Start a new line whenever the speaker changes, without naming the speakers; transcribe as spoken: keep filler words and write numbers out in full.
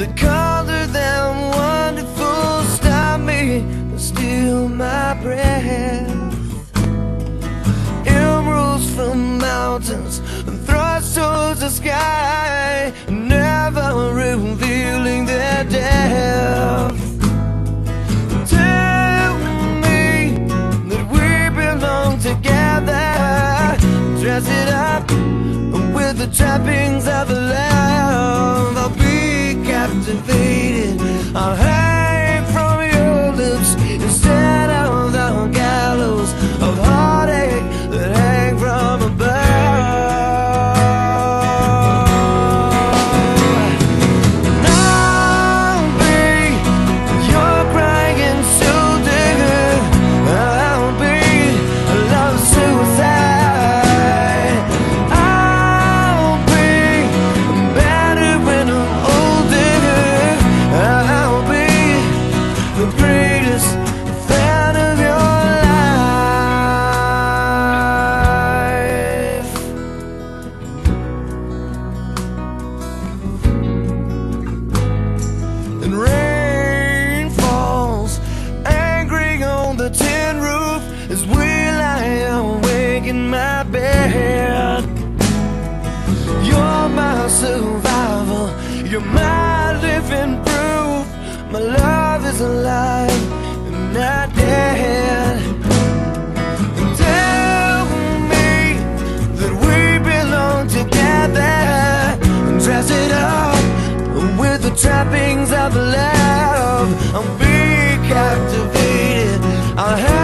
the color that wonderful stop me and steal my breath. Emeralds from mountains and thrust towards the sky, never revealing their depth. Tell me that we belong together. Dress it up with the trappings of love. I'll be captivated. I'll hang from your lips instead of the gallows of heartache that hang from above. And I'll be your crying soldier. I'll be a love suicide. I'll be better when I'm older. I'll be the greatest fan of your life. And rain falls angry on the tin roof as we lie awake in my bed. You're my survival, you're my living proof. My love is alive and not dead. Tell me that we belong together. Dress it up with the trappings of love. I'll be captivated. I'll have